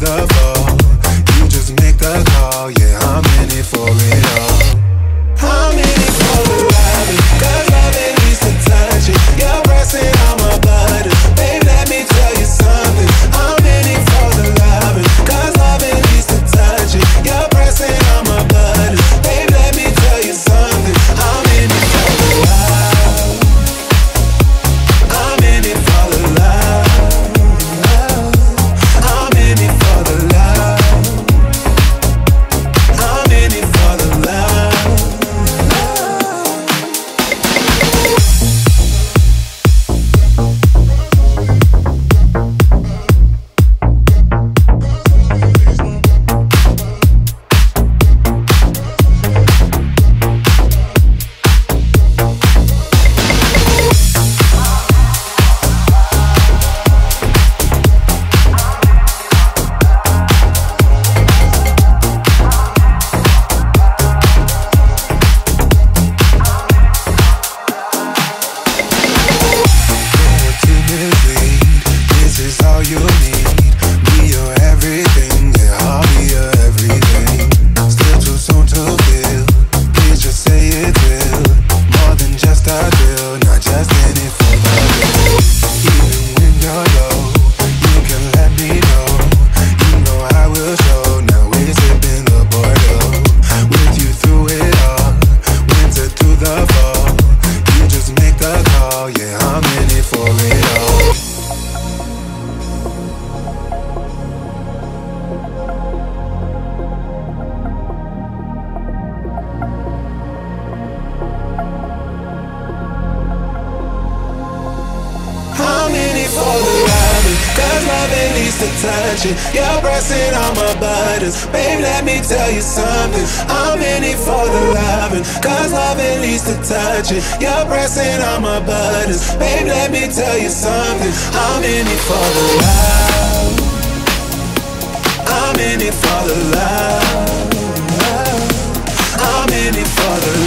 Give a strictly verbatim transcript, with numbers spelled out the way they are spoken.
the fall. You just make the call, yeah, I'm in it for it all. I'm in it for the loving, cause loving leads to touching. You're pressing on my buttons, babe, let me tell you something. I'm in it for the loving, cause loving leads to touching. You're pressing on my buttons, babe, let me tell you something. I'm in it for the love. I'm in it for the love. I'm in it for the love. I'm in it for the love. You're pressing on my buttons, babe, let me tell you something. I'm in it for the loving, cause loving leads to touching. You're pressing on my buttons, babe, let me tell you something. I'm in it for the love. I'm in it for the love. I'm in it for the love.